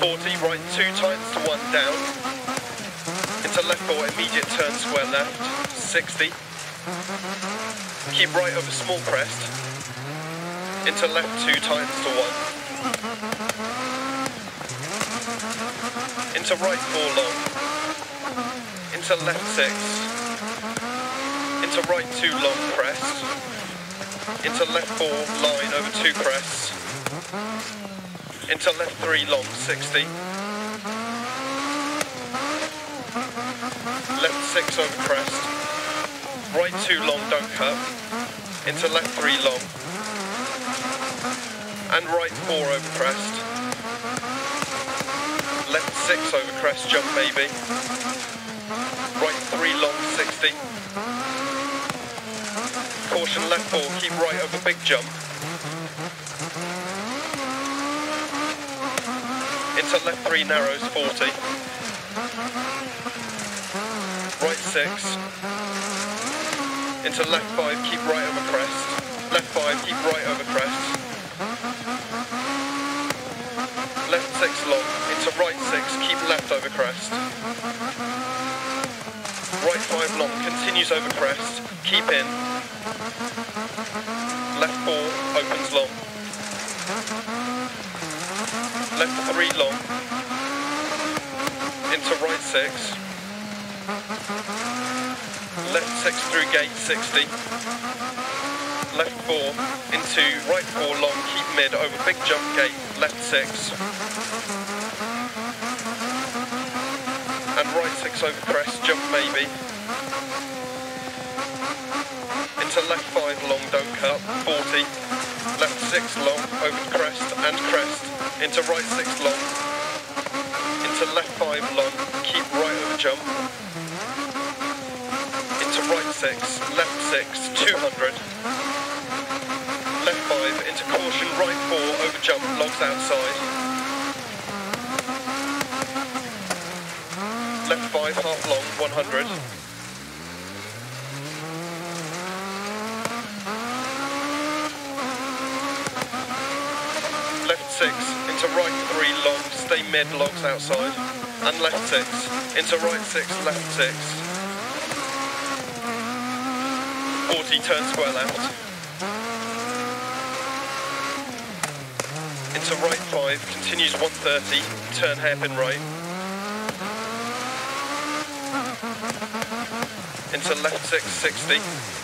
40, right 2 tightens to 1 down. Into left 4, immediate turn square left, 60. Keep right over small crest. Into left 2 tightens to 1. Into right 4 long. Into left 6. Into right 2 long crest. Into left 4 line over 2 crests. Into left 3 long 60. Left 6 over crest. Right 2 long don't cut. Into left 3 long. And right 4 over crest. Left 6 over crest jump maybe. Right 3 long 60. Caution left 4, keep right over big jump. Into left 3 narrows 40. Right 6. Into left 5, keep right over crest. Left 5, keep right over crest. Left 6 long, into right 6, keep left over crest. Right 5 long, continues over crest, keep in. Left 4, opens long. Left 3 long. Into right 6. Left 6 through gate 60. Left 4 into right 4 long, keep mid over big jump gate, left 6. And right 6 over crest, jump maybe. Into left 5 long, don't cut, 40. Left 6 long, over crest and crest. Into right 6 long. Into left 5 long, keep right over jump. Into right 6, left 6, 200. Left 5, into caution, right 4, over jump, logs outside. Left 5, half long, 100. Left 6, into right 3, long, stay mid, logs outside. And left 6, into right 6, left 6. 40, turn square left. Into right 5, continues 130, turn hairpin right. Into left 6, 60.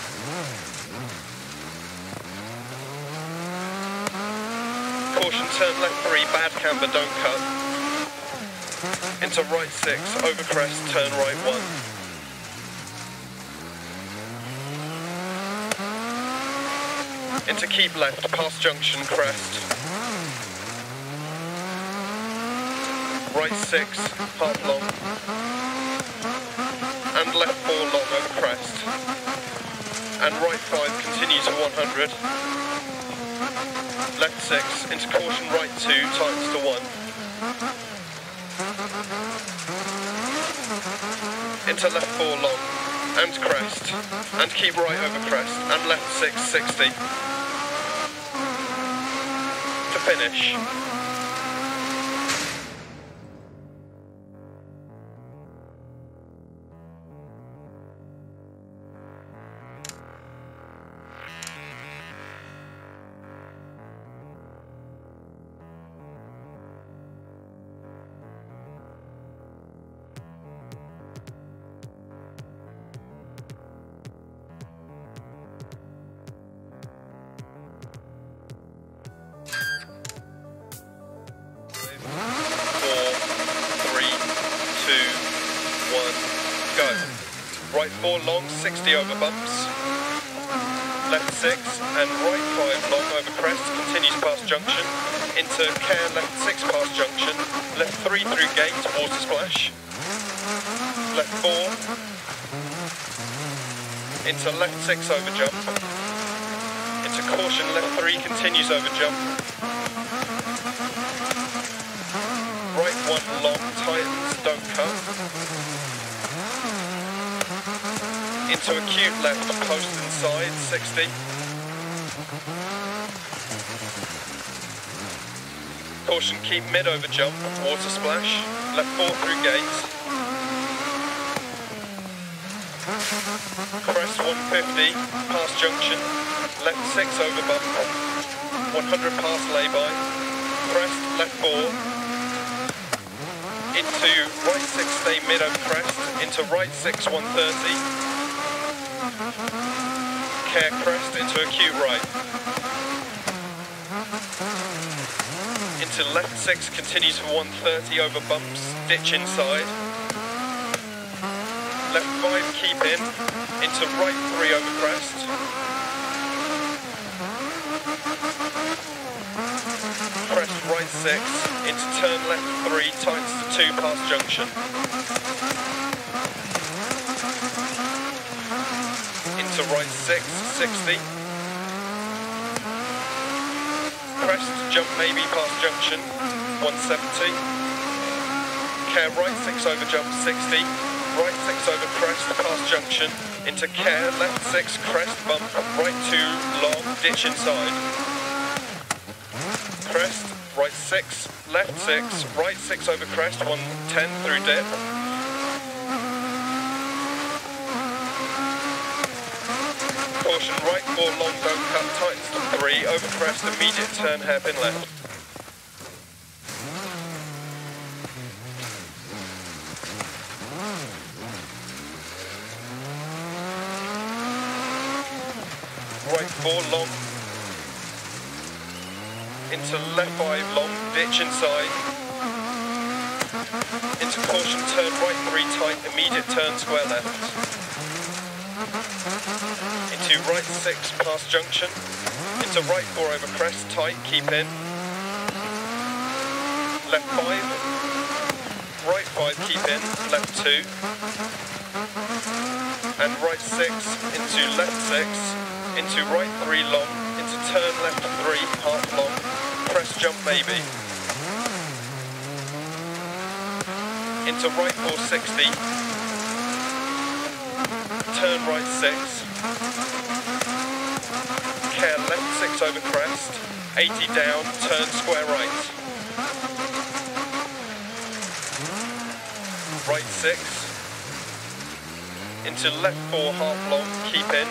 Caution, turn left 3, bad camber, don't cut. Into right 6, over crest, turn right 1. Into keep left, past junction, crest. Right 6, half long. And left 4 long over crest. And right 5 continues to 100. Left 6, into caution, right 2, tightens to 1. Into left 4 long, and crest, and keep right over crest, and left 6, 60. To finish. Right 4 long, 60 over bumps. Left 6 and right 5 long over crest, continues past junction. Into care, left 6 past junction. Left 3 through gate, water splash. Left 4. Into left 6 over jump. Into caution, left 3 continues over jump. Right 1 long, tightens, don't cut. Into acute left, post inside, 60. Caution, keep mid over jump, water splash, left 4 through gate. Crest 150, past junction, left 6 over bump, 100 past lay-by, crest, left 4, into right 6, stay mid over crest, into right 6, 130, care crest, into acute right. Into left 6, continues for 130 over bumps, ditch inside. Left 5, keep in, into right 3 over crest. Crest right 6, into turn left 3, tightens to 2 past junction. Into right 6, 60. Crest, jump maybe past junction, 170. Care right 6 over jump, 60. Right 6 over crest, past junction. Into care, left 6, crest, bump, right 2, long, ditch inside. Crest, right 6, left 6, right 6 over crest, 110 through dip. Caution, right 4 long, don't cut, tightens to 3, over crest, immediate turn, hairpin left. Right 4 long, into left 5 long, ditch inside. Into caution, turn right 3 tight, immediate turn, square left. Into right 6 past junction, into right 4 over crest, tight, keep in. Left 5, right 5, keep in, left 2. And right 6, into left 6, into right 3 long, into turn left 3, half long, crest jump maybe. Into right 460, turn right 6, care left 6 over crest, 80 down, turn square right. Right 6, into left 4 half long, keep in.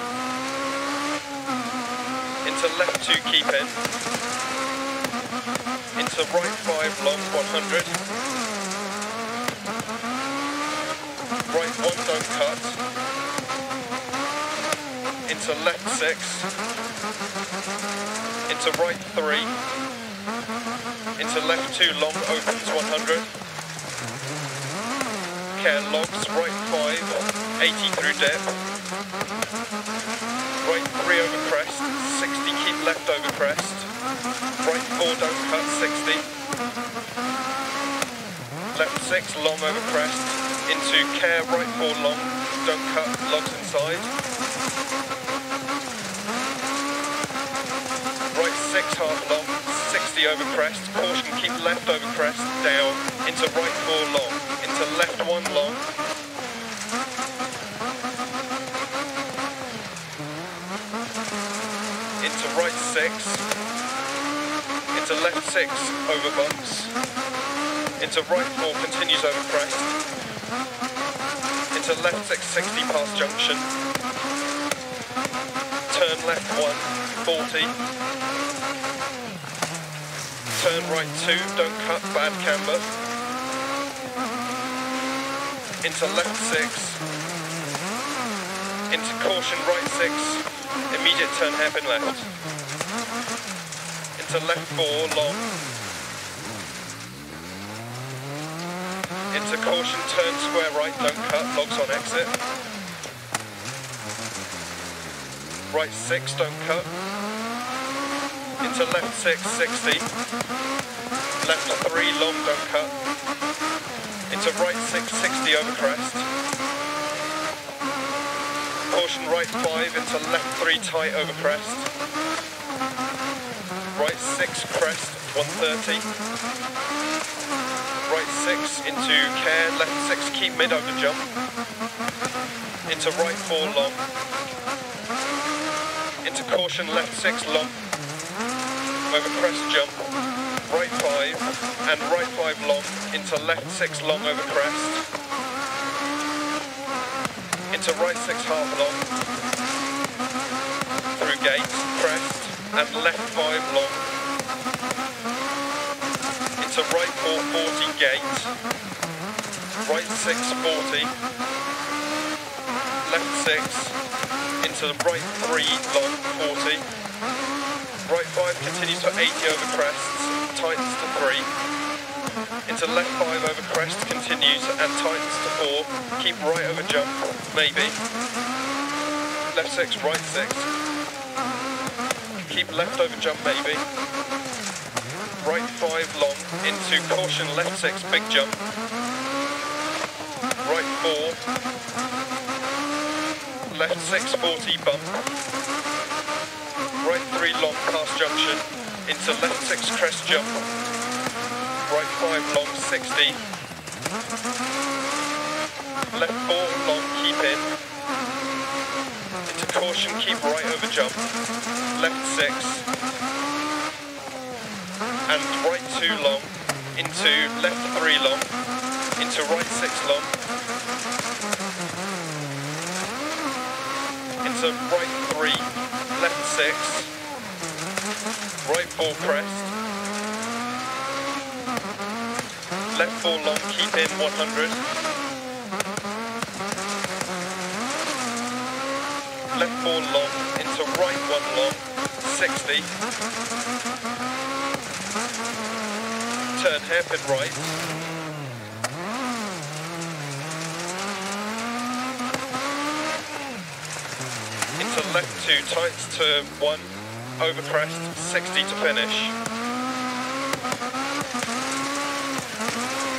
Into left 2, keep in. Into right 5 long, 100. Right 1, don't cut. Into left 6. Into right 3. Into left 2 long, opens 100. Care logs, right 5, 80 through dip. Right 3 over crest, 60, keep left over crest. Right 4, don't cut, 60. Left 6, long over crest. Into care, right 4 long, don't cut, logs inside. Right 6, half long, 60 over crest. Caution, keep left over crest, down. Into right 4 long, into left 1 long. Into right 6, into left 6 over bumps, into right 4 continues over crest, into left 6 60 past junction, turn left 1 40, turn right 2 don't cut, bad camber, into left 6, into caution right 6, immediate turn hairpin left. Into left 4 long. Into caution, turn square right, don't cut, logs on exit. Right 6, don't cut. Into left 6, 60. Left 3 long, don't cut. Into right 6, 60 over crest. Caution right 5 into left 3 tight over crest. Right 6 crest 130. Right 6 into care, left 6 keep mid over jump. Into right 4 long. Into caution left 6 long. Over crest jump. Right 5 5 and right 5 long into left 6 long over crest, into right 6 half long, through gate, crest, and left 5 long, into right 440 gate, right 640, left 6, into the right 3 long 40, right 5 continues for 80 over crests, tightens to 3, into left 5 over crest, continues and tightens to 4, keep right over jump, maybe, left 6, right 6, keep left over jump maybe, right 5 long, into caution left 6, big jump, right 4, left 640 bump, right 3 long past junction, into left 6 crest jump, right 5 long 60, left 4 long keep in, into caution keep right over jump, left 6, and right 2 long, into left 3 long, into right 6 long, into right 3, left 6, right 4 crest, left 4 long, keep in 100, left 4 long, into right 1 long, 60, turn hairpin right, into left 2, tights to 1, over crest, 60 to finish.